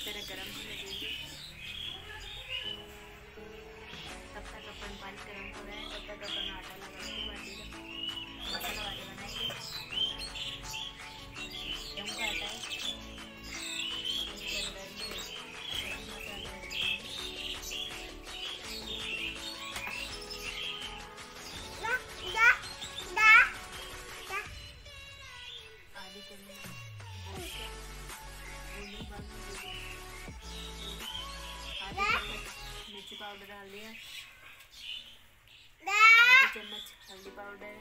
तरह गर्म होने देंगे। तब तक अपन पानी गर्म हो रहा है, तब तक अपन आटा लगाएंगे बाटी का मसाला वाले बनाएंगे। गेहूं का आटा है, मिर्ची पाउडर डाल दिया, आधी चम्मच हल्दी पाउडर,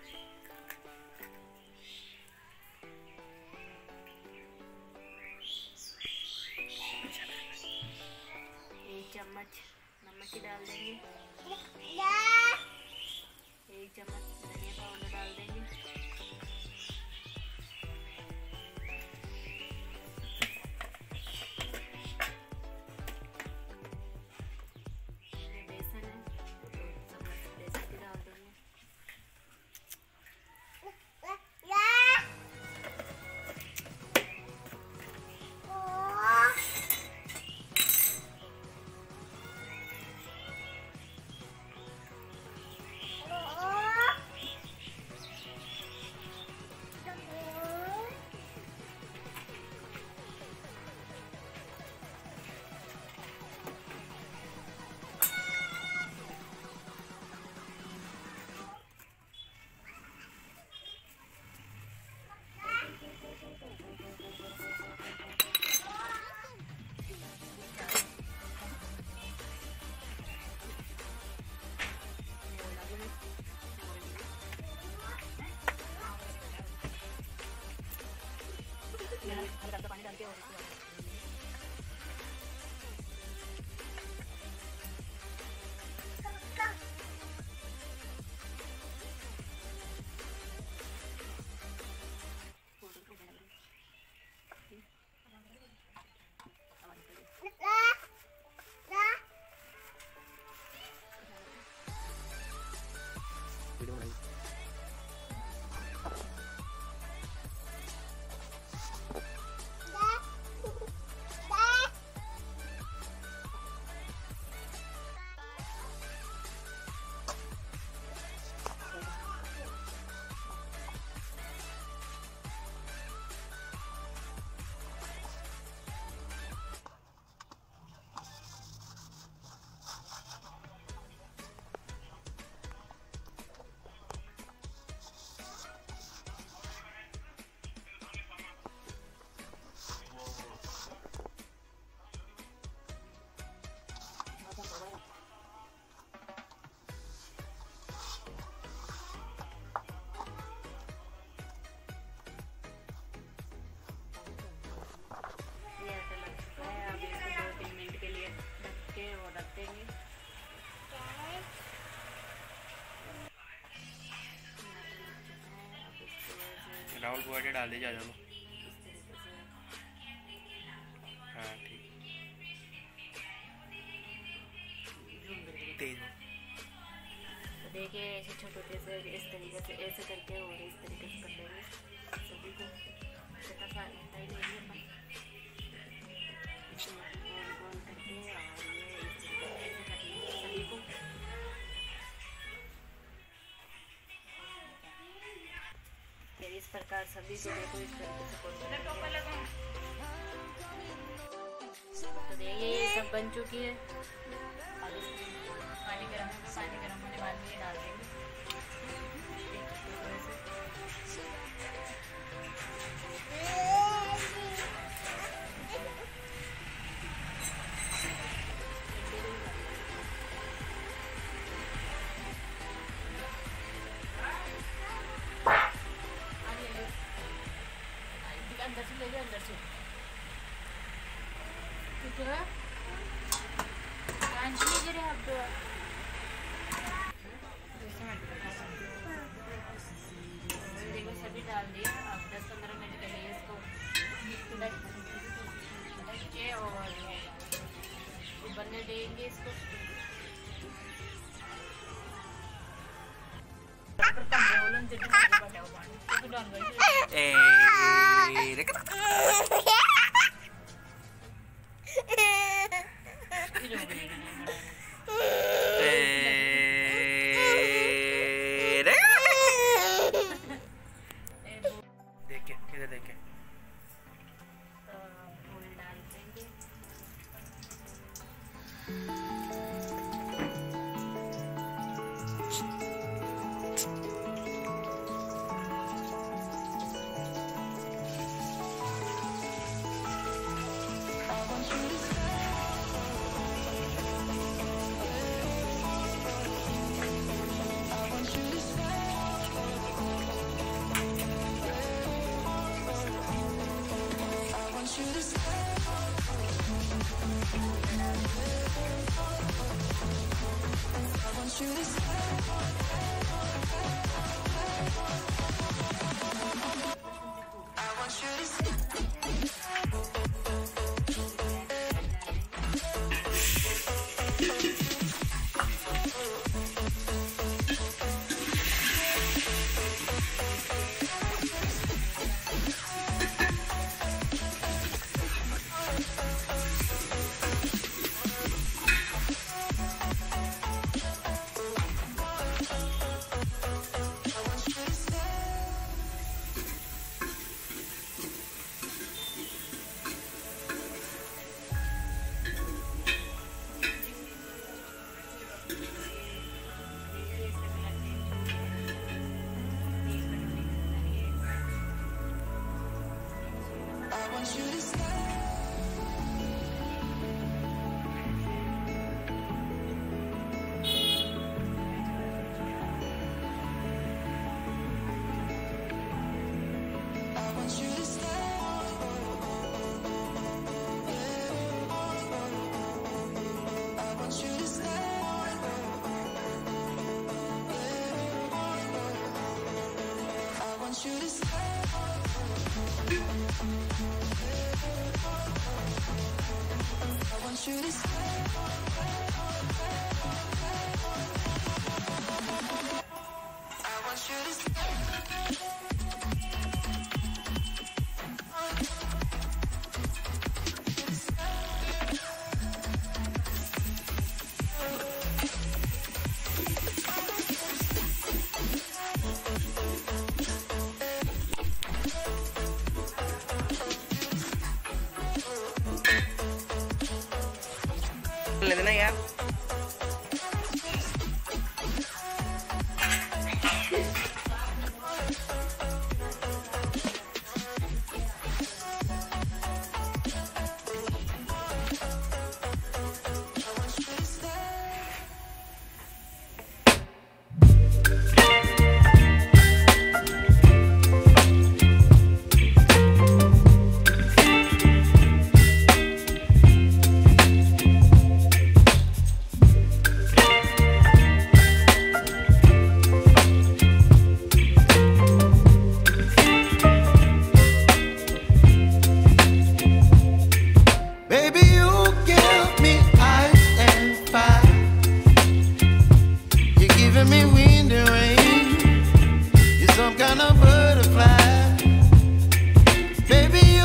1 चम्मच नमक की डाल देंगे, 1 चम्मच धनिया पाउडर डाल देंगे, हल्का पानी डाल के और राहुल बुआटे डाल दीजिए, आ जाओ। हाँ ठीक, तेज हो। तो देखिए ऐसे छोटे से इस तरीके से ऐसे करके और इस तरीके से कर लेंगे सभी को। छोटा सा लगता ही नहीं अपन गोल गोल करके और ये इस तरीके से कर लेंगे सभी को। इस प्रकार सभी को देखो इस तरीके से कोट करेंगे। तो देखिए ये सब बन चुकी है। अब इसमें पानी गर्म होने बाद में ये डाल देंगे। अंदर से ले जाओ, अंदर से ठीक है। पाँच नहीं गिरे आप तो देखो सभी डाल दिया। अब 10-15 मिनट के लिए इसको ढक के और बनने देंगे इसको। ले देना यार।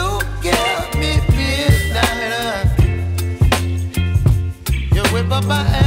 My